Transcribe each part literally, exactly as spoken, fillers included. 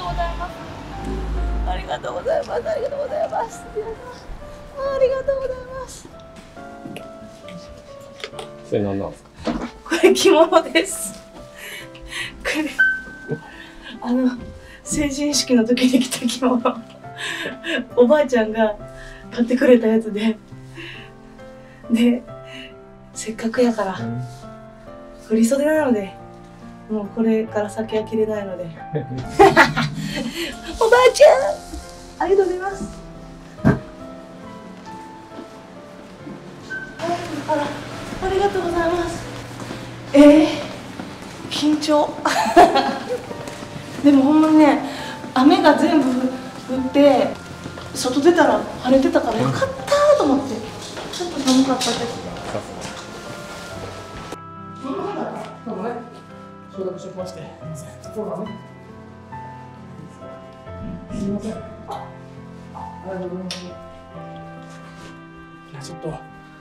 ございます。ありがとうございます。ありがとうございます。ありがとうございます。 それ何なんですか？ これ着物です。これあの成人式の時に着た着物。おばあちゃんが買ってくれたやつで、でせっかくやから振り袖なので、もうこれから先は着れないので。おばあちゃん、ありがとうございます。あら、ありがとうございます。えー、緊張。でもほんまにね、雨が全部降って外出たら晴れてたからよかったと思って、ちょっと寒かったです。 そうだね、消毒しておきまして、そうだね。すみません。ありがとうございます。いや、ちょっと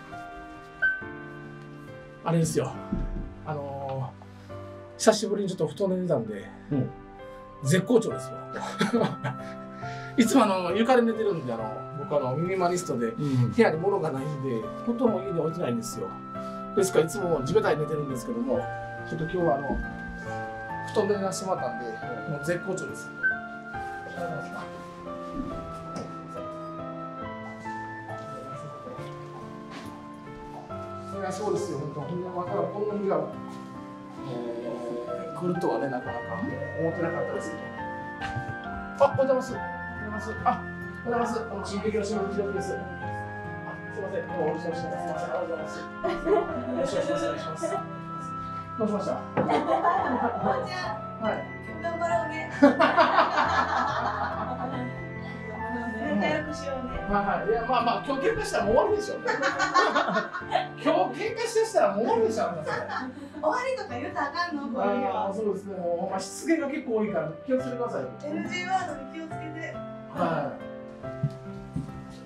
あれですよ。あのー、久しぶりにちょっと布団で寝たんで、うん、絶好調ですよ。いつもあの床で寝てるんで、あの僕あのミニマリストで、うん、部屋に物がないんで、布団も家に置いてないんですよ。ですからいつも地べたに寝てるんですけども、ちょっと今日はあの布団で寝させてもらったんで、もう絶好調です。いや、そうですよ、本当。またこんな日が、えー、来るとはね、なかなか思ってなかったですけど。あ、おはようございます。おはようございます。あ、おはようございます。あの新劇の下地です。あ、すみません。どうもお忙しい中、すみません。ありがとうございます。よろしくお願いします。どうしました。おばあちゃん。はい。 頑張ろうね。仲良くしようね。 はいはい。いや、まあまあ、今日喧嘩したらもう終わりでしょ。今日喧嘩しだしたらもう終わりでしょ。終わりとか言うたらあかんの、こういうああ、そうですね。もう、まあ、失言が結構多いから気をつけてください。 エヌジー ワードに気をつけて。 はい。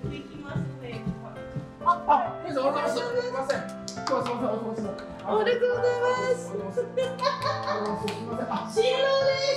できますね。 あ、あ、おはようございます。すみません。今日はすみません。お疲れ様です。 ありがとうございます。 すみません。あ、 新郎です。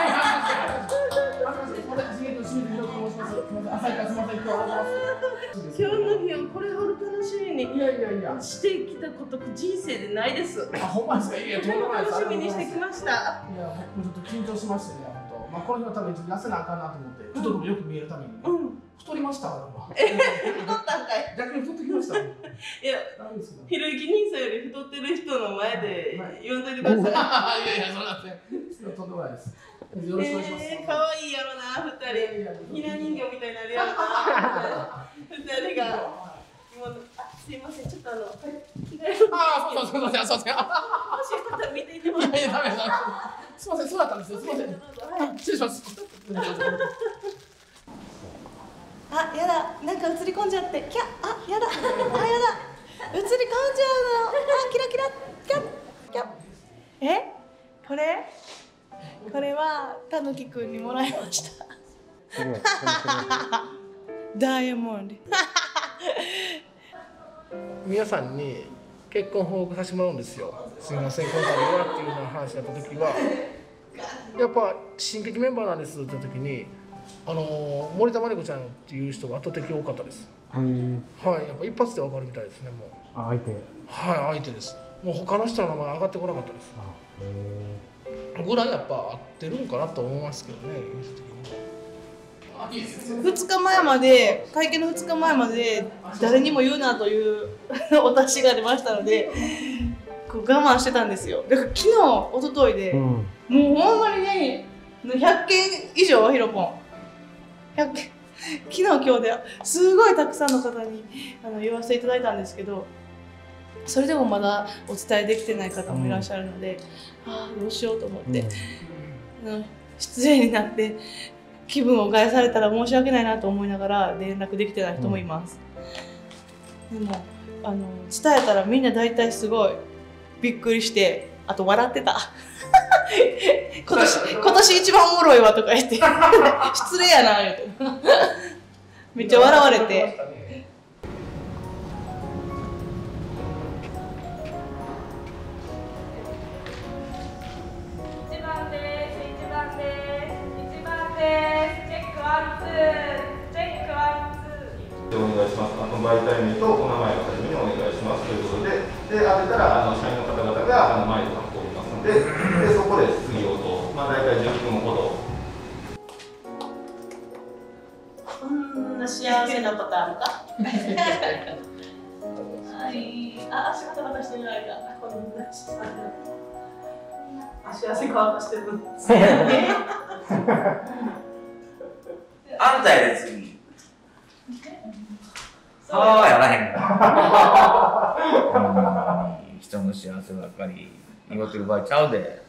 今日の日をこれほど楽しみにいやいやいやしてきたこと人生でないです。 あ、ほんまですか。いや、とんでもないです。 楽しみにしてきました。 いや、僕もちょっと緊張しましてね、本当。まあ、この日のために痩せなあかんなと思って、ちょっとでもよく見えるために。うん。太りました。 え、太ったんかい。 逆に太ってきました。いや、ひろゆき兄さんより太ってる人の前で言わんといてください。 いやいや、そんなね。とんでもないです。よろしくお願いします。 可愛いやろな、二人。ひな人形みたいになるやろな。二人が。すいません、ちょっとあの。 ああ、そうそうそうそう、そうそう。もしよかったら見ていてもらって。 いやいや、ダメだ。すみません、そうだったんですよ。すみません。失礼します。 あ、やだ、なんか映り込んじゃって、キャ、あ、やだ、あ、やだ、映り込んじゃうの。あ、キラキラ、キャッ、キャッ。え、これ。これは、たぬきくんにもらいました。ダイヤモンド。 皆さんに結婚報告させてもらうんですよ。すみません、今回はっていうような話だった時は、やっぱ新劇メンバーなんですって言った時に、あの森田真理子ちゃんっていう人が圧倒的に多かったです。はい、やっぱ一発でわかるみたいですね、もう。 あ、相手。 はい、相手です。もう他の人の名前上がってこなかったです。ぐらいやっぱ合ってるんかなと思いますけどね、 ふつかまえまで、会見のふつかまえまで誰にも言うなというお達しが出ましたので、こう我慢してたんですよ。だから昨日、一昨日で、うん、もうほんまにね、ひゃっけん以上、ひろぽん。ひゃっけん、昨日今日ですごいたくさんの方にあの言わせていただいたんですけど、それでもまだお伝えできてない方もいらっしゃるので、うん、ああどうしようと思って、うん、失礼になって気分を害されたら申し訳ないなと思いながら連絡できてない人もいます。うん、でもあの伝えたらみんな大体すごいびっくりして、あと笑ってた。今年今年一番おもろいわとか言って失礼やな言うてめっちゃ笑われて。一番です、一番です、一番ワンツー、チェックワンツー。 お願いします。あの媒体名とお名前を初めにお願いしますということで、で当てたらあの社員の方々があの前で担当おりますので、でそこで次応答、まあ大体じゅっぷんほど。 こんな幸せなことあるか？はい、あ、足型型してる間、こんな幸せ。足汗乾かしてるんです。 あんたやで次。はあやらへん。人の幸せばっかり祈ってる場合ちゃうで。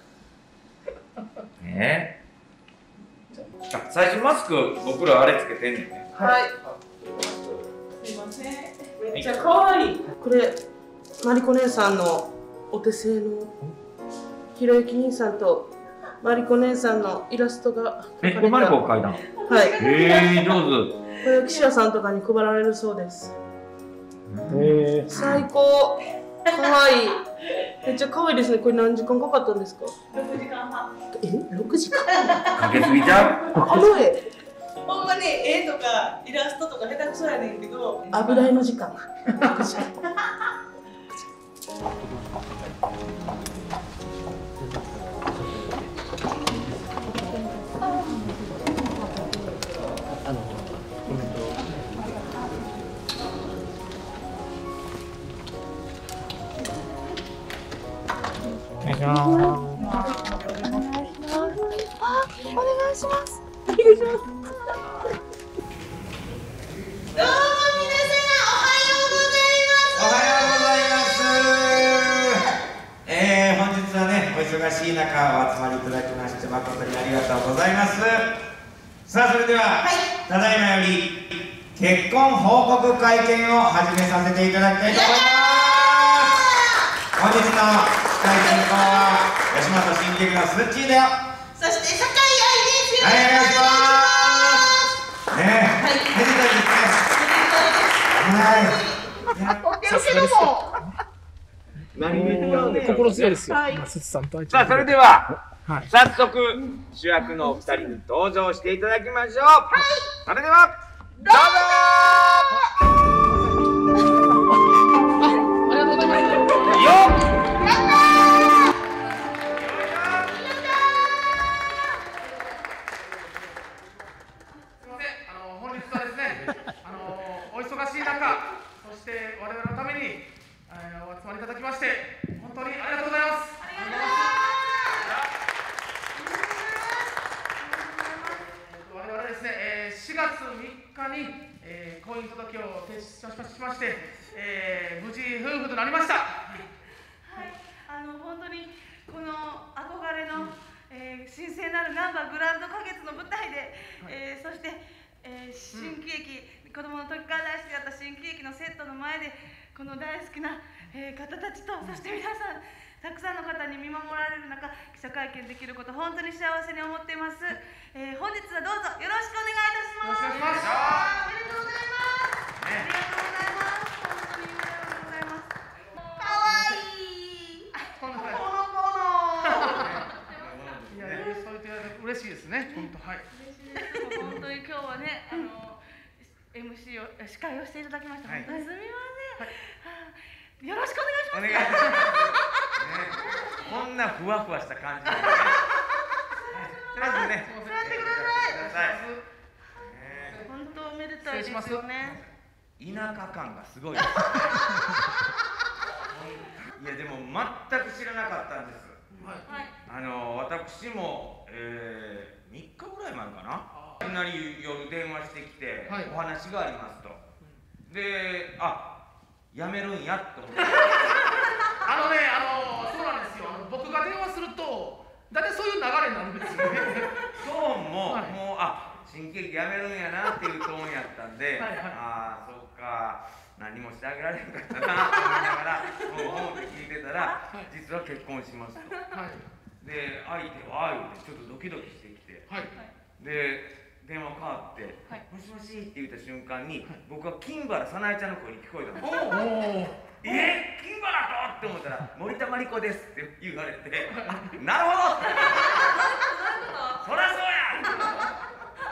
ねえ。最初マスク僕らあれつけてんねんね。 はい。すいません。めっちゃ可愛い。これマリコ姉さんのお手製のひろゆき兄さんとマリコ姉さんのイラストがえ、これマリコが描いたの？ はい。 えー、上手。 これ記者さんとかに配られるそうです。 へえ。 最高。可愛い。めっちゃ可愛いですね。これ何時間かかったんですか？六時間はん。え、六時間？ かけすぎちゃう？ この絵。ほんまに絵とかイラストとか下手くそやねんけど、油絵の時間。六時間。 お願いします。 お願いします。お願いします。どうも皆様おはようおはようございます。えー、本日はね、お忙しい中お集まりいただきまして誠にありがとうございます。さあそれでは、はい、ただいまより結婚報告会見を始めさせていただきたいと思います。本日の司会進行は吉本新喜劇のスッチーだよ。 そして酒井愛です。 はい、お願いします。ねえ、はい、めでたいですね。はい。 お手後ろも。 何気に心強いですよ。スツさんと愛ちゃん。 さあそれでは、 はい、 早速主役のお二人に登場していただきましょう。はい。それではどうぞ。 ありがとうございます。 よっ。 しがつみっかに、えー、婚姻届を提出しまして、えー、無事夫婦となりました。はい、 あの本当にこの憧れの、えー、神聖なるナンバーグランド花月の舞台で、はい、えー、そして、えー、新喜劇、うん、子供の時から大好きだった新喜劇のセットの前でこの大好きな、えー、方たちと、そして皆さんたくさんの方に見守られる中、記者会見できること本当に幸せに思っています。えー、本日はどうぞよろしくお願いいたします。よろしくお願いします。ありがとうございます。ありがとうございます。本当にありがとうございます。可愛いい。ほのぼの。 いやいや、そう言って嬉しいですね。本当はい。 嬉しいです。本当に今日はね、あの エムシー を司会をしていただきました。はい、すみません。はい、よろしくお願いします。お願いします。ね、こんなふわふわした感じで、ね。とりあえずね、 座ってください。本当おめでたいですよね。 田舎感がすごいです。いやでも全く知らなかったんです。はい、あの私も、えー、みっかぐらい前かな。いきなり夜電話してきて、はい、お話がありますと。で、あ、やめるんやと思って。 あのね、あのそうなんですよ。あの僕が電話すると、だいたいそういう流れになるんですよね。 トーンも、はい、もうあ、新喜劇やめるんやなっていうトーンやったんで、はい、はい、ああそうか。何もしてあげられへんかったなと思いながら、もう本で聞いてたら、はい、実は結婚しますと。はい、で、相手はああいうてちょっとドキドキしてきて、はい、で、電話変わって、はい、もしもしって言った瞬間に、はい、僕は金原早苗ちゃんの声に聞こえたんですよ。えー、金原とって思ったら、森田真理子ですって言われて、なるほどそりゃそうやなんか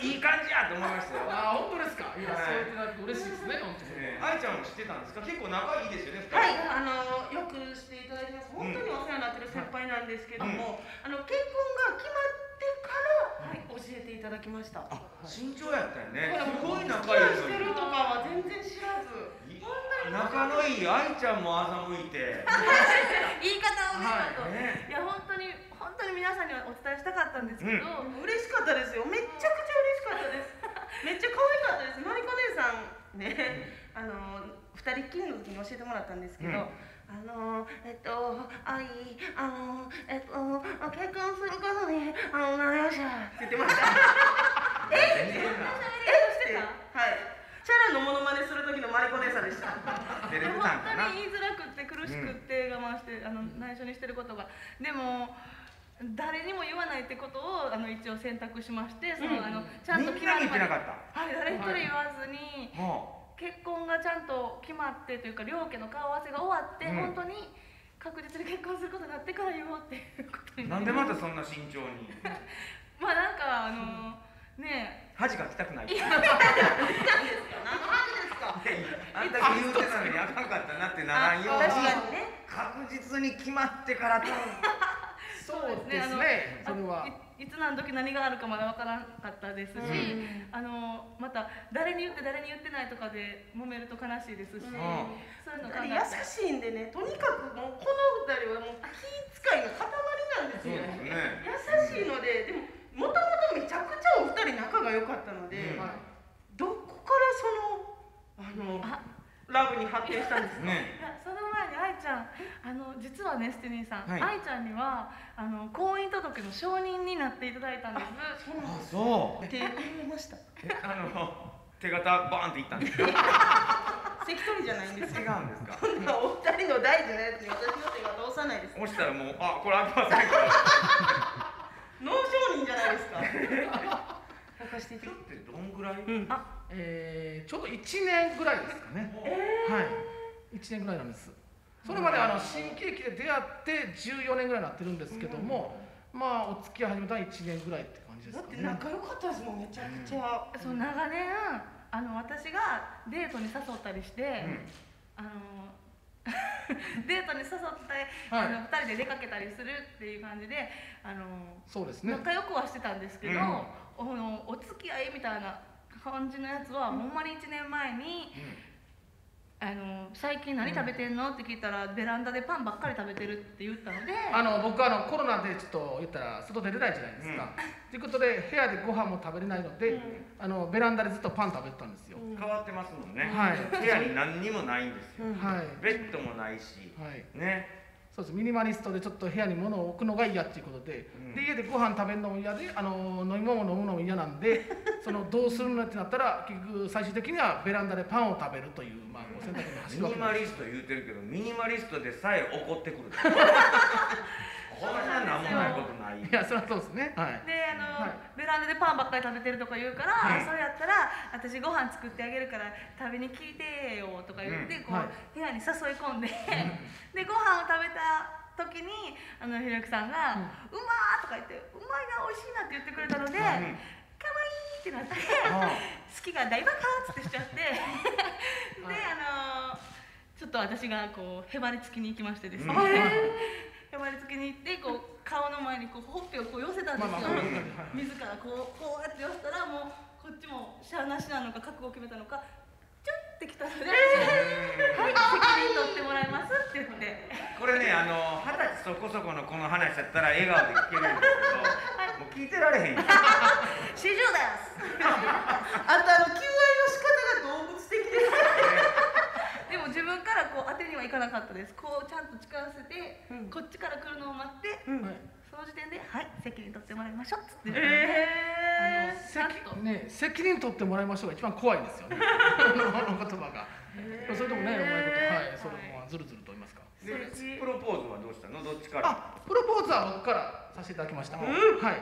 いい感じやと思いましたよ。 あ、本当ですか。いや、そう言っていただくと嬉しいですね、本当に。 愛ちゃんも知ってたんですか。結構仲いいですよね。 はい、あのよくしていただいてます。本当にお世話になってる先輩なんですけども、あの結婚が決まってから教えていただきました。 慎重やったよね。 すごい仲いいしてるとかは全然知らず。 仲のいい愛ちゃんも欺いて。 言い方をね、と。いや本当に本当に皆さんにはお伝えしたかったんですけど、嬉しかったですよ。めっちゃくちゃ嬉しかったです。めっちゃ可愛かったです。マリコ姉さんね、あの二人っきりの時に教えてもらったんですけど。あのえっと愛あのえっと結婚することにあのなりましたって言ってました。え？え？ってはい。チャラのモノマネする時のマリコ姉さんでした。 照れてたんかな。 本当に言いづらくって苦しくって我慢してあの内緒にしてることが、でも誰にも言わないってことをあの一応選択しまして、そのあのちゃんと決まるまで、はい、誰一人言わずに。結婚がちゃんと決まってというか両家の顔合わせが終わって、うん、本当に確実に結婚することになってから言おうっていうことになります。 なんでまたそんな慎重にまあなんかあのー、ねえ恥かきたくない。 何の恥ですか。 あんたが言うてたのにあかんかったなってならんように確実に決まってからと。 そうですね。それは。 いつ何時何があるかまだ分からなかったですし、うん、あのまた誰に言って誰に言ってないとかで揉めると悲しいですし、うん、そういうの考えて優しいんでね、とにかくもうこの二人はもう気遣いの塊なんですよ。ね、優しいので、でももともとめちゃくちゃお二人仲が良かったので、うん、どこからそのあのあラブに発展したんですか。 ね、いやその前に愛ちゃんあの実はねスティニーさん、はい、愛ちゃんにはあの婚姻届の証人になっていただいたんです。 そうなんです。そう。 手振りました。 あの手形バーンっていったんですよ。 関取じゃないんです。 違うんですか。 こんなお二人の大事なやつに私の手形押さないです。 押したらもうあこれ開きませんから。 脳証人じゃないですか。 貸していただいてどんぐらい？ あ、えー、ちょうどいちねんぐらいですかね。はい。いちねんぐらいなんです。それまであの新喜劇で出会ってじゅうよねんぐらいになってるんですけども、まあお付き合い始めたらいちねんぐらいって感じですかね。 だって仲良かったですもんめちゃくちゃ。 うん、そう長年あの私がデートに誘ったりして、うん、あのデートに誘って、はい、あのふたりで出かけたりするっていう感じであのそうですね。 仲良くはしてたんですけど、うん、おのお付き合いみたいな感じのやつは、うん、ほんまにいちねんまえに。うんあの最近何食べてんのって聞いたらベランダでパンばっかり食べてるって言ったのであの僕あのコロナでちょっと言ったら外出れないじゃないですか、うん、ということで部屋でご飯も食べれないので、うん、あのベランダでずっとパン食べてたんですよ、 うん、変わってますもんね、 はい、 部屋に何にもないんですよ、 うんはい、 ベッドもないし、はい、ねそうですミニマリストでちょっと部屋に物を置くのが嫌っていうことで、うん、で家でご飯食べるのも嫌であの飲み物飲むのも嫌なんでそのどうするのってなったら結局最終的にはベランダでパンを食べるという、まあ、選択に走るわけです。 ミニマリスト言うてるけどミニマリストでさえ怒ってくるこんな何もないことない。 いやそれはそうですね、はい、 であの、はい、ベランダでパンばっかり食べてるとか言うから、はい、それやったら私ご飯作ってあげるから食べに来てよとか言って、うん、こう、はい、部屋に誘い込んででご飯を食べた時にあのひろゆきさんが「うん、うまー」とか言って「うまいな美味しいな」って言ってくれたので、うん、かわいいってなって好きが大爆発ってしちゃってであのちょっと私がこうへばりつきに行きましてですね、うん、へばりつきに行ってこう顔の前にこうほっぺをこう寄せたんですよ、自らこうこうやって寄せたらもうこっちもしゃあなしなのか覚悟を決めたのかチュッてきたので、えー、はい責任取ってもらいますって言ってこれねあの二十歳そこそこのこの話だったら笑顔で聞けるんですけど、はい、もう聞いてられへんよ四十ですあとあの求愛の仕方が動物的ですでも自分からこう当てにはいかなかったです。こうちゃんと近寄せて、うん、こっちから来るのを待って、うん、その時点で「はい責任取ってもらいましょう」っつって、えー、あのちゃんとね責任取ってもらいましょうが一番怖いですよねあの言葉が、えー、それともねうまいことはいそれもずるずると言いますか。 でプロポーズはどうしたの？どっちから？ あプロポーズは僕からさせていただきました、うん、はいい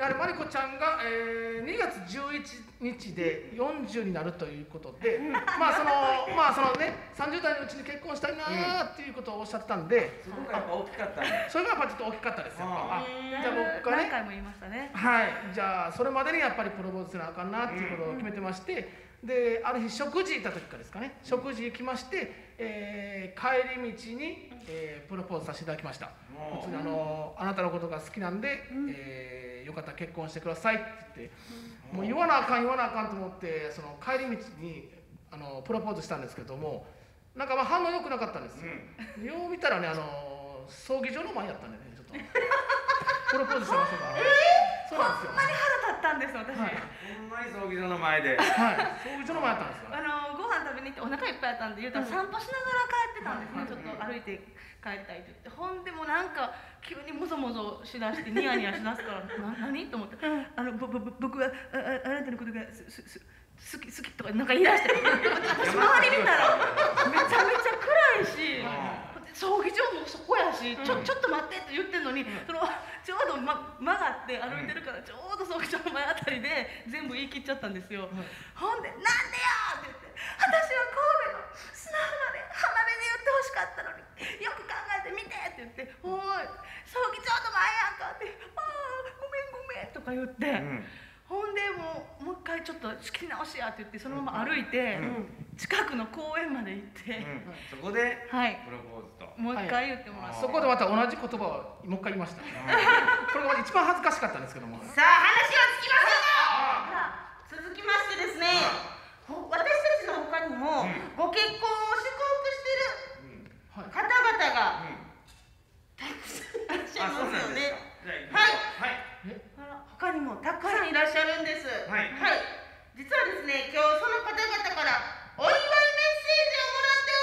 やはりマリコちゃんが、えー、にがつじゅういちにちでよんじゅうになるということで、まあそのまあそのねさんじゅうだいのうちに結婚したいなーっていうことをおっしゃってたんで、 そこがやっぱ大きかったね。 それがやっぱちょっと大きかったですよ。あ、じゃあ僕がね、 何回も言いましたね。 はい、じゃあそれまでにやっぱりプロポーズせなあかんなっていうことを決めてまして、である日食事行った時からですかね、食事行きまして、えー、帰り道に、えー、プロポーズさせていただきました。普通にあのあなたのことが好きなんで、えー、よかったら結婚してくださいって言って、もう言わなあかん言わなあかんと思ってその帰り道にあのプロポーズしたんですけども、なんかまあ反応良くなかったんですよ。うん、よう見たらね、あの葬儀場の前やったんでね、ちょっとプロポーズした場所が。えー、そうなんですよ。 ほんまに腹立ったんです私。はい、 ほんまに葬儀場の前で。 はい、葬儀場の前やったんですよ。 あのご飯食べに行ってお腹いっぱいやったんで、言うたら散歩しながら帰ってたんですね。ちょっと歩いて帰りたいって言って、ほんでもなんか急にもぞもぞしだしてニヤニヤしだすからな何と思って、あのぼぼ僕はあああなたのことがすすす好き好きとかなんか言い出して、私周り見たらめちゃめちゃ暗いし。葬儀場もそこやし、ちょ、ちょっと待ってって言ってるのに、そのちょうど、ま、曲がって歩いてるから、ちょうど葬儀場の前あたりで全部言い切っちゃったんですよ。ほんで「なんでや!」って言って「私は神戸の砂浜で浜辺で言ってほしかったのによく考えてみて!」って言って「おい葬儀場の前やんか!」って「ああごめんごめん」とか言って。うん、ほんでもうもう一回ちょっと仕切り直しやって言ってそのまま歩いて、うん、近くの公園まで行って、うん、 そこでプロポーズと、 はい、もう一回言ってもらって、 そこでまた同じ言葉をもう一回言いました。これが一番恥ずかしかったんですけども。 さあ話はつきませんよ。続きましてですね、私たちの他にも、うん、ご結婚を祝福してる方々が、うん、たくさんいらっしゃいますよね。はい、はい他にもたくさんいらっしゃるんです。はい、はい、実はですね、今日その方々からお祝いメッセージをもらって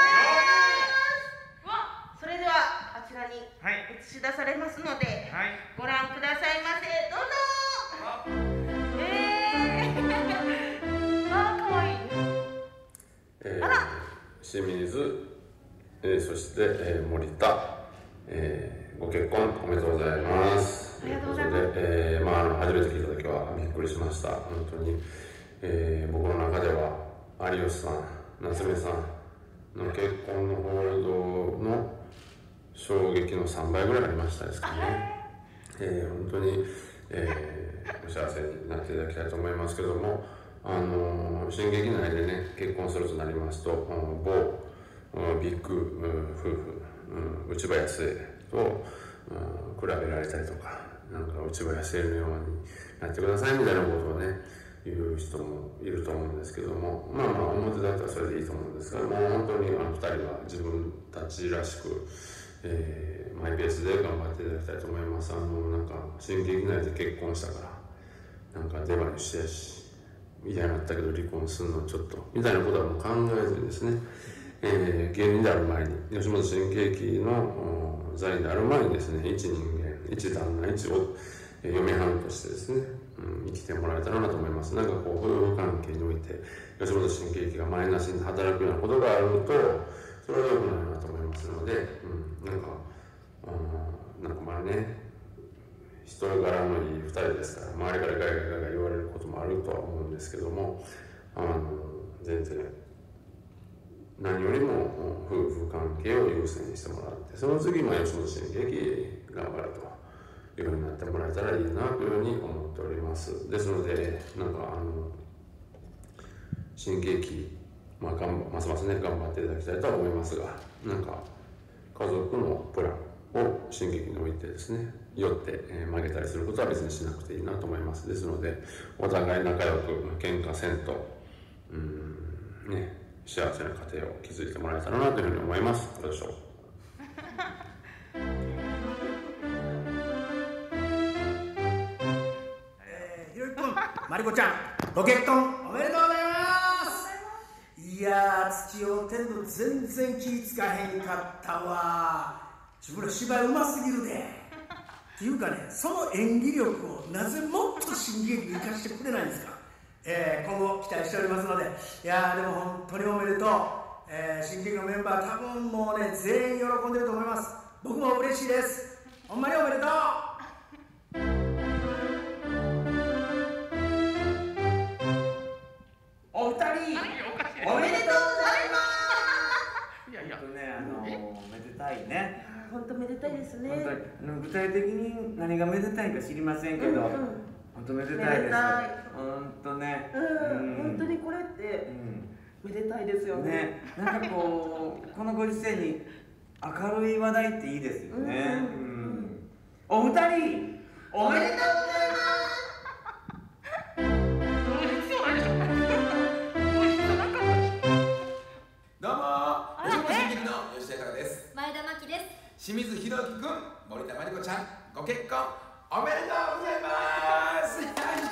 おります。わ、それではあちらに映し出されますので、はい、ご覧くださいませ。どうぞ。えー、あー、かわいい。 えー、あら、清水、えー、そして、えー、森田、えー、ご結婚おめでとうございます。 ありがとうございます。 えー、まあ、初めて聞いた時はびっくりしました。本当に、えー、僕の中では有吉さん、夏目さんの結婚の報道の衝撃のさんばいぐらいありましたですかね。えー、本当に、えー、お幸せになっていただきたいと思いますけども、あのー、新劇内でね結婚するとなりますと、某ビッグ夫婦、うん、内林と、うん、比べられたりとか、なんか内林のようになってくださいみたいなことをね言う人もいると思うんですけども、まあまあ表だったらそれでいいと思うんですが、もう本当にあのふたりは自分たちらしく、えー、マイペースで頑張っていただきたいと思います。あのなんか新劇内で結婚したからなんか出番してやし嫌になったけど離婚するのちょっとみたいなことはもう考えずにですね、えー、芸人である前に吉本新喜劇の座員である前にですね、一人間一旦那一を嫁はんとしてですね、うん、生きてもらえたらなと思います。なんかこう夫婦関係において吉本新喜劇がマイナスに働くようなことがあるとそれは良くないなと思いますので、うん、なんか、うん、なんかまあね人柄のいいふたりですから周りからガヤガヤガヤ言われることもあるとは思うんですけども、あの全然何よりも夫婦関係を優先してもらって、その次まあ吉本新喜劇頑張るというふうになってもらえたらいいなというふうに思っております。ですのでなんかあの新喜劇、まあ、頑張ますますね頑張っていただきたいと思いますが、なんか家族のプランを新喜劇においてですねよって、えー、曲げたりすることは別にしなくていいなと思います。ですのでお互い仲良く喧嘩せんと、うーんね幸せな家庭を築いてもらえたらなというふうに思います。どうでしょう。 えー、ひろゆきくん、まりこちゃん、ご結婚おめでとうございます。いやー、土をてんと全然気ぃつかへんかったわ。自分ら芝居うますぎるで。っていうかね、その演技力をなぜもっと新喜劇に生かしてくれないんですか。えー、今後期待しておりますので、いやーでも本当におめでとう。えー、新喜劇のメンバー多分もうね全員喜んでると思います。僕も嬉しいです。ほんまにおめでとう。 本当めでたいですね。 本当にあの具体的に何がめでたいか知りませんけど、うんうん、本当めでたいです。本当ね。 うん、本当にこれって、うん、めでたいですよね。ね、なんかこうこのご時世に明るい話題っていいですよね。うんうん、お二人おめでとうございます。 どうもー、吉本新劇の吉田隆です。 前田真希です。 清水宏樹くん、森田真理子ちゃん、ご結婚おめでとうございます。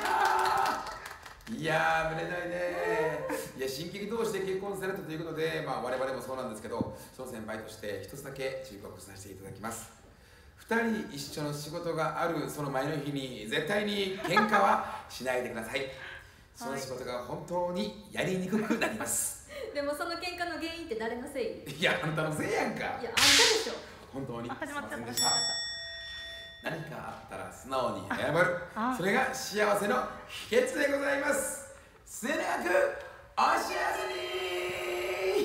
いやー、めでたいねー。いや、新劇同士で結婚されたということで、まあ我々もそうなんですけど、その先輩として一つだけ忠告させていただきます。二人一緒の仕事があるその前の日に絶対に喧嘩はしないでください。その仕事が本当にやりにくくなります。 でもその喧嘩の原因って誰のせい？ いや、あんたのせいやんか。いや、あんたでしょ。 本当にすいませんでした。何かあったら素直に謝る。それが幸せの秘訣でございます。末永くお幸せに。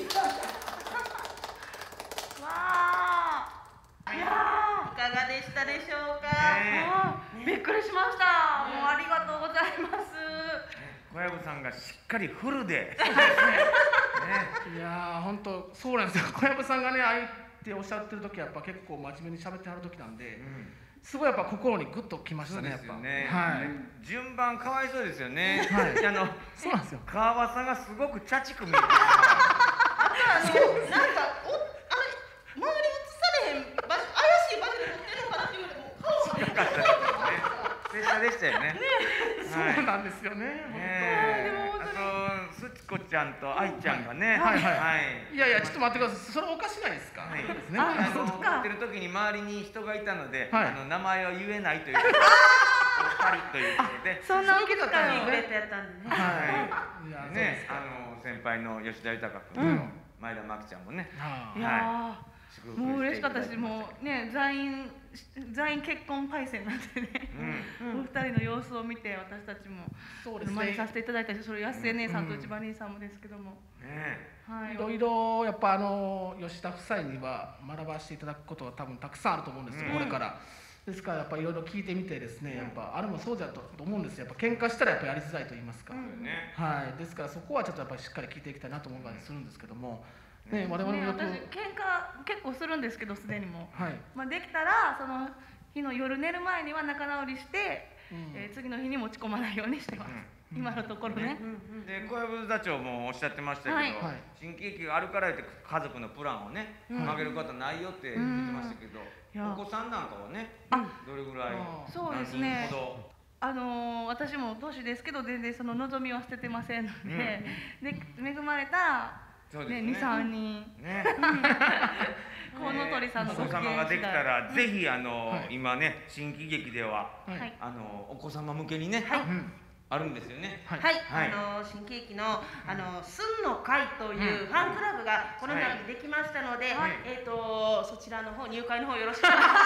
わあ、いやー、いかがでしたでしょうか。びっくりしました。もうありがとうございます。 小籔さんがしっかりフルで。 いやー、本当そうなんですよ。小籔さんがね、ああ言っておっしゃってる時はやっぱ結構真面目に喋ってはる時なんで、うん、すごいやっぱ心にグッときましたね。やっぱね、 はい、順番かわいそうですよね。はい、あのそうなんですよ。 川端さんがすごく茶畜見えてる。 あとあのなんかおあれ周り映されへん場所、怪しい場所で撮ってるのかなっていうのも顔が。よかったですね。拙者でしたよね。 そうなんですよね。 あとすちこちゃんと愛ちゃんがね、 はいはい。いやいや、ちょっと待ってください。それおかしないですか。 はい。あの撮ってる時に周りに人がいたので、あの名前は言えないという。お二人ということで。 そんなお気遣いにくれてやったんでね。 はい。ね、あの先輩の吉田豊君と前田真希ちゃんもね。 いや。もう嬉しかったし、もうね、座員座員結婚パイセンなんでね、お二人の様子を見て私たちも真似させていただいたし、それ安江姉さんと内場兄さんもですけども、 いろいろやっぱあの吉田夫妻には学ばせていただくことは多分たくさんあると思うんですよ、これから。ですからやっぱいろいろ聞いてみてですね、やっぱあれもそうだと思うんですよ。やっぱ喧嘩したらやっぱやりづらいと言いますか。はい。ですからそこはちょっとやっぱりしっかり聞いていきたいなと思ったりするんですけども。ね、我々もよく私喧嘩結構するんですけど、すでにも、はい、まあできたらその日の夜寝る前には仲直りして、うん、えー、次の日に持ち込まないようにしてます、うん、今のところね。 で小籔座長もおっしゃってましたけど、はい、新喜劇があるから言って家族のプランをね、うん、曲げることないよって言ってましたけど、うん、お子さんなんかはね、どれぐらい？ そうですね、あのー、私も年ですけど全然その望みは捨ててませんので、うん、で恵まれたらね、に、さんにんね、コウノトリさんのお子様ができたら、ぜひあの今ね、新喜劇ではあのお子様向けにね、あるんですよね。 はい、あの新喜劇のあのすんの会というファンクラブがこの度できましたので、えっとそちらの方入会の方よろしくお願いします。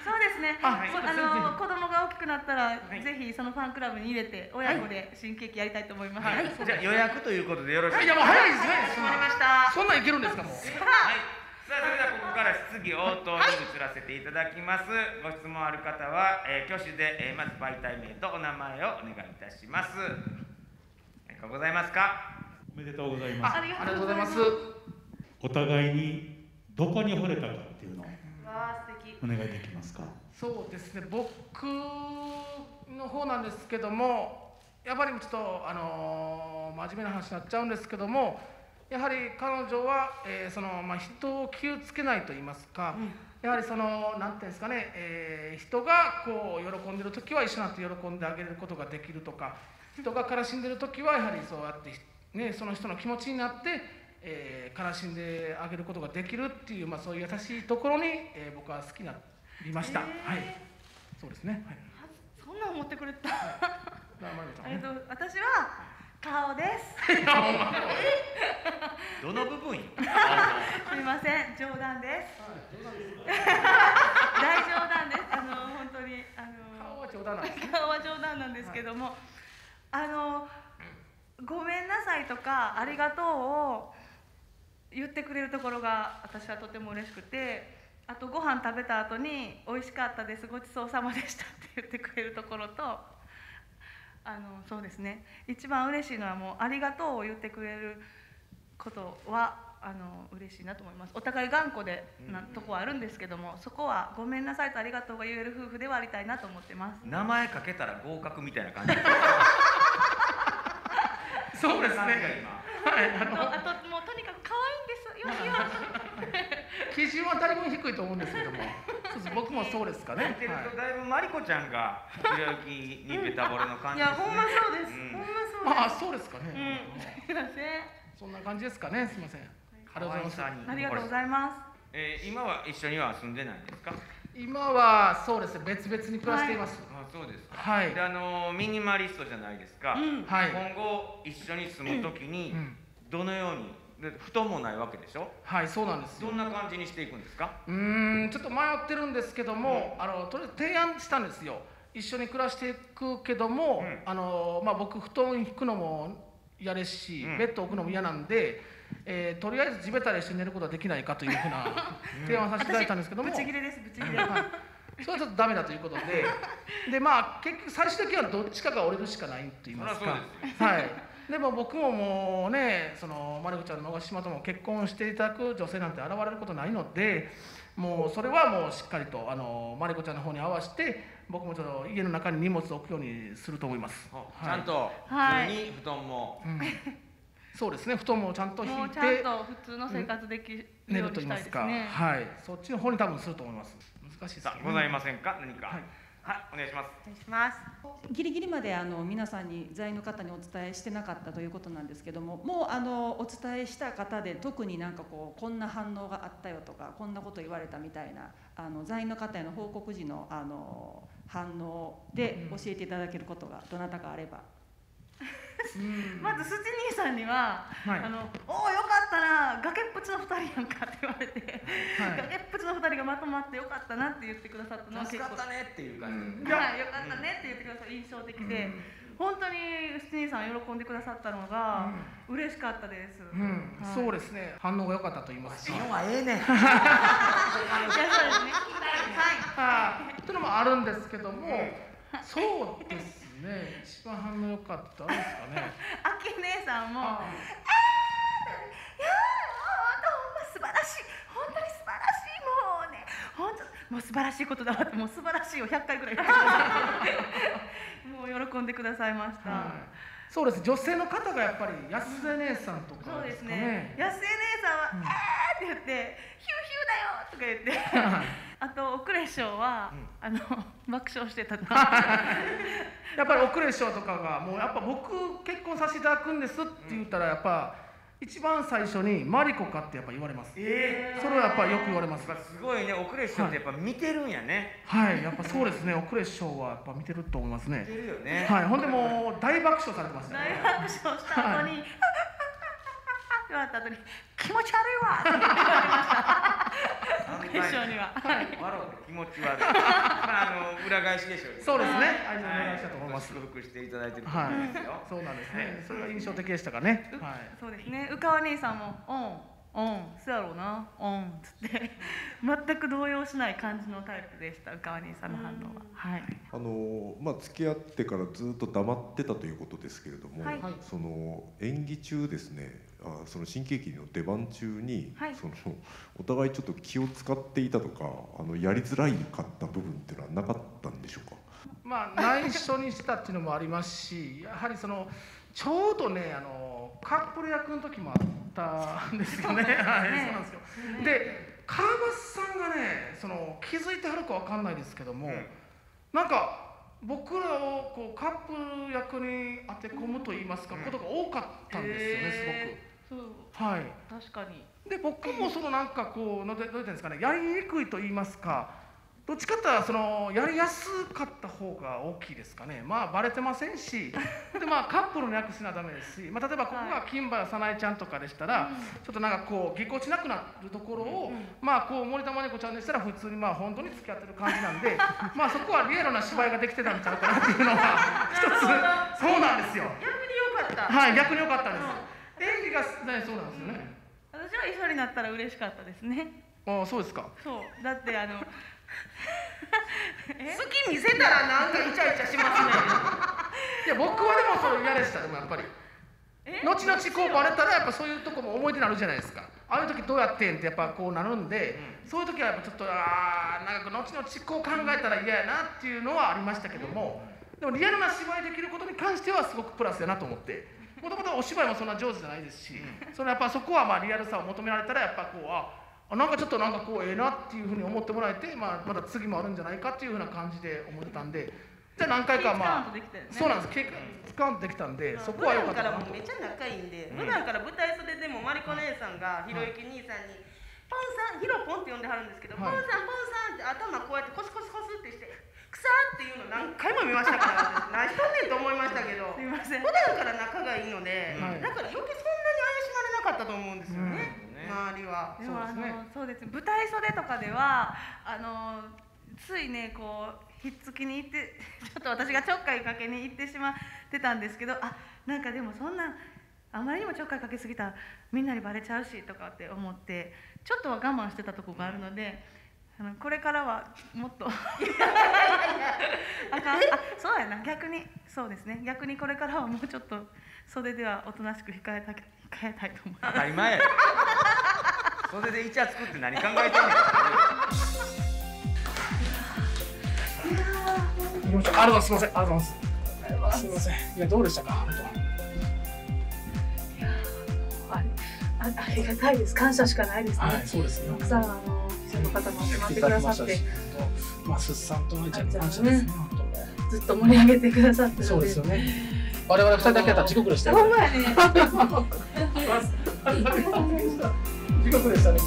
そうですね。あの子供が大きくなったらぜひそのファンクラブに入れて親子で新喜劇やりたいと思います。 じゃあ予約ということでよろしいですか。 いやもう早いですね。 決まりました。 そんなんいけるんですかもう。 はい。さあそれではここから質疑応答に移らせていただきます。ご質問ある方は、えー、挙手で、えー、まず媒体名とお名前をお願いいたします。何かございますか。 おめでとうございます。 ありがとうございます。 お互いにどこに惚れたかっていうのをお願いできますか。 そうですね。僕の方なんですけども、やっぱりちょっとあのー、真面目な話になっちゃうんですけども。やはり彼女は、えーそのまあ、人を傷つけないと言いますか、うん、やはりそのなんていうんですかね、えー、人がこう喜んでる時は一緒になって喜んであげることができるとか、人が悲しんでる時はやはりそうやって、ね、その人の気持ちになって、えー、悲しんであげることができるっていう、まあ、そういう優しいところに、えー、僕は好きになりました。えー、はい、そうですね。はい、 そんな思ってくれた。 えっと私は顔です。 どの部分よ。 すみません、冗談です。大冗談です。あの本当にあの顔は冗談なんです。 顔は冗談なんですけども、あのごめんなさいとかありがとうを言ってくれるところが私はとても嬉しくて、 あとご飯食べた後に「美味しかったです、ごちそうさまでした」って言ってくれるところと、あのそうですね、一番嬉しいのはもう「ありがとう」を言ってくれることはあの嬉しいなと思います。お互い頑固でなとこはあるんですけども、そこは「ごめんなさい」と「ありがとう」が言える夫婦ではありたいなと思ってます。 名前かけたら合格みたいな感じそうですね。はい、 あとあともうとにかく可愛いんですよ。よしよし。基準はだいぶ低いと思うんですけども、そうそう僕もそうですかね。 見てるとだいぶマリコちゃんがひろゆきにベタ惚れの感いじですね。 やほんまそうです。 うんほんまそうです。 ああそうですかね。 うん。すいません。 そんな感じですかね。すみません。ありがとうございます。 ありがとうございます。 えー、今は一緒には住んでないんですか？ 今はそうですね、別々に暮らしています。 あ、そうですか。 はい。 で、あのミニマリストじゃないですか。 うんはい今後一緒に住むときにどのように、で布団もないわけでしょ？ はい、そうなんですよ。 どんな感じにしていくんですか？ うーん、ちょっと迷ってるんですけども、あのとりあえず提案したんですよ。一緒に暮らしていくけども、あのまあ僕布団引くのも嫌ですし、ベッド置くのも嫌なんで。えー、とりあえず地べたで一緒に寝ることはできないかというふうな提案をさせていただいたんですけども、 ブチギレですブチギレ。 はい、それはちょっとダメだということで、でまあ結局最終的にはどっちかが折れるしかないと言いますか。はい。でも僕ももうね、そのマリコちゃんの小島とも結婚していただく女性なんて現れることないので、もうそれはもうしっかりとあのマリコちゃんの方に合わせて、僕もちょっと家の中に荷物を置くようにすると思います。 ちゃんと普通に布団も。 うんそうですね、布団もちゃんと引いてもうちゃんと普通の生活できるようにしたいですね。 はい、そっちの方に多分すると思います。難しいですね。 ございませんか、何か。はい、はい、お願いします。 お願いします。 ギリギリまであの皆さんに在員の方にお伝えしてなかったということなんですけども、もうあのお伝えした方で特になんかこうこんな反応があったよとか、こんなこと言われたみたいなあの在員の方への報告時のあの反応で教えていただけることがどなたかあれば。 まずスチ兄さんには「はい、あのおおよかったな、崖っぷちのふたりやんか」って言われて、はい、崖っぷちのふたりがまとまってよかったなって言ってくださったのは助かったねっていう感じ、はい、よかったねって言ってくださった印象的で、うん、本当にスチ兄さん喜んでくださったのが嬉しかったです。 うんはい、そうですね、反応が良かったと言いますか。 今はええねん。いやそうですね。 はい。というのもあるんですけども、そうです。ね、一番反応良かったですかね。 あき姉さんも、ああ、いやー、本当素晴らしい、本当に素晴らしい、もうね、本当もう素晴らしいことだわって、もう素晴らしいをひゃっかいぐらい言ってもう喜んでくださいました。はい、 そうです、女性の方がやっぱり安江姉さんとか、 そうですね。安江姉さんは、うん、えーって言って、ヒューヒューだよとか言って。あと奥礼師匠は、うん、あの爆笑してたなやっぱり奥礼師匠とかがもうやっぱ僕結婚させていただくんですって言ったらやっぱ一番最初にマリコかってやっぱ言われます。えー、それはやっぱよく言われます。 すごいね、奥礼師匠ってやっぱ見てるんやね。 はい、はい、やっぱそうですね、奥礼師匠はやっぱ見てると思いますね。 見てるよね。 はい、ほんでもう大爆笑されてますね。 大爆笑した後に、はい、言われた後に気持ち悪いわって言われました。奥礼師匠には。 笑う気持ち悪い。あの裏返しでしょう。 そうですね。愛情の裏返しだと思います。 祝福していただいてると思いますよ。 そうなんですね。それが印象的でしたかね。はい。 そうですね。宇川兄さんも、うん、うん、そうやろうな、うん、つって全く動揺しない感じのタイプでした。宇川兄さんの反応は。はい。 あのまあ付き合ってからずっと黙ってたということですけれども、 はい、 その演技中ですね。あその新喜劇の出番中に、はい、そのお互いちょっと気を使っていたとかあのやりづらいかった部分っていうのはなかったんでしょうか。 まあ内緒にしてたっていうのもありますし、やはりそのちょうどねあのカップル役の時もあったんですよね。はい、そうなんですよ。で川端さんがねその気づいてはるかわかんないですけども、うん、なんか。僕らをこうカップル役に当て込むと言いますか、ことが多かったんですよね、すごく。 そう、 はい。 確かに。 で僕もそのなんかこうどう言うんですかね、やりにくいと言いますか、どっちかっていうとそのやりやすかった方が大きいですかね。まあバレてませんし、でまあカップルの役しなダメですし、まあ例えばここが金原早苗ちゃんとかでしたら、ちょっとなんかこうぎこちなくなるところを、まあこう森田真理子ちゃんでしたら普通にまあ本当に付き合ってる感じなんで、まあそこはリアルな芝居ができてたんちゃうかなっていうのが一つそうなんですよ。 逆に良かった。 はい、逆に良かったです。演技がねそうなんですよね。 私は一緒になったら嬉しかったですね。 ああ、そうですか。 そうだってあの好き見せたらなんかイチャイチャしますね。 いや僕はでもそれ嫌でした。でもやっぱり後々こうバレたらやっぱそういうとこも思い出になるじゃないですか。ああいう時どうやってんってやっぱこうなるんで、うん、そういう時はやっぱちょっとああなんか後々こう考えたら嫌やなっていうのはありましたけども、でもリアルな芝居できることに関してはすごくプラスやなと思って。もともとお芝居もそんな上手じゃないですし、そのやっぱそこはまあリアルさを求められたらやっぱこうあなんかちょっとなんかこうええなっていうふうに思ってもらえて、まあ、また次もあるんじゃないかっていうふうな感じで思ってたんで、じゃあ何回かまあそうなんです、経験使わんとできたんで、そこは良かったなと。 普段からもうめっちゃ仲いいんで、普段から舞台袖でもマリコ姉さんがひろゆき兄さんに「ポンさん」ヒロポンって呼んではるんですけど「ポンさんポンさん」って頭こうやってコスコスコスってして「草」っていうの何回も見ましたから何しとんねんと思いましたけど、 すいません、 普段から仲がいいので、だから余計そんなに怪しまれなかったと思うんですよね、周りは。 でもあのそうですね、舞台袖とかではあのついねこうひっつきに行ってちょっと私がちょっかいかけに行ってしまってたんですけど、あなんかでもそんなあまりにもちょっかいかけすぎたらみんなにバレちゃうしとかって思ってちょっとは我慢してたとこがあるので、あのこれからはもっとあかん、あそうやな、逆にそうですね、逆にこれからはもうちょっと袖ではおとなしく控えた控えたいと思います。 当たり前やろ袖でイチャつくって何考えてんねん。 ありがとうございます。すみません。ありがとうございます。すみません。いやどうでしたか。 いやああありがたいです。感謝しかないですね。 はい、そうですね。 たくさんあの記者の方も集まってくださって、 まあすっさんとあいちゃんに感謝ですね。 ずっと盛り上げてくださって。 そうですよね。我々二人だけやったら地獄でしたよ。 ほんまやね。 地獄でしたね。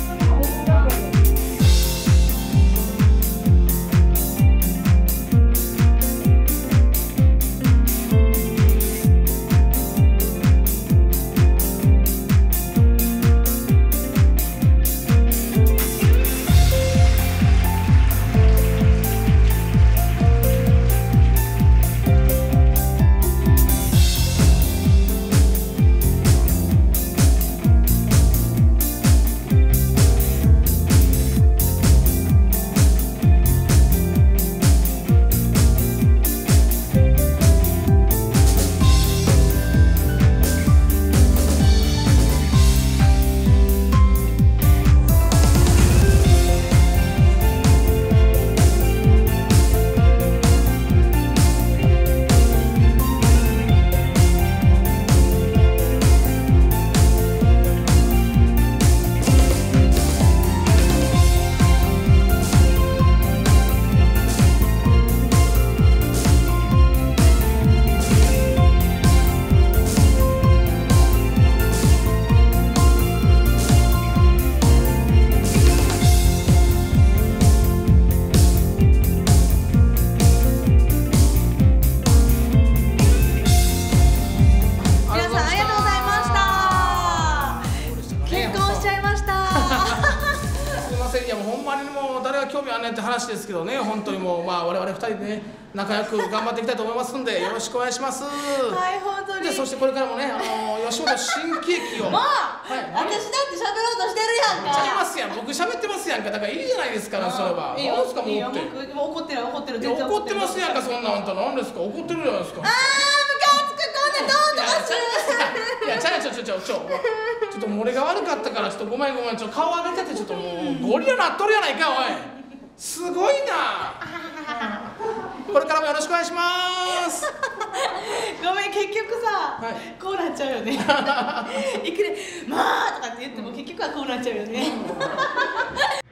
話ですけどね、本当にもうまあ我々ふたりでね仲良く頑張っていきたいと思いますんでよろしくお願いします。 はい本当に。 でそしてこれからもねあの吉本新喜劇を。 まあ、はい、私だって喋ろうとしてるやんか。 ちゃいますやん、僕喋ってますやんか、だからいいじゃないですかそれは。 いいよなんですかもうって。 いいよもう怒ってる怒ってる全然怒ってますやんかそんなあんたなんですか怒ってるじゃないですか。 ああムカつくこんなどうとかする。 いやちゃうちょちょちょちょちょっと俺が悪かったからちょっとごめんごめんちょっと顔上げててちょっともうゴリラなっとるやないかおい。すごいな。これからもよろしくお願いします。 ごめん結局さ、はい、こうなっちゃうよね。いくらまあとかって言っても結局はこうなっちゃうよね。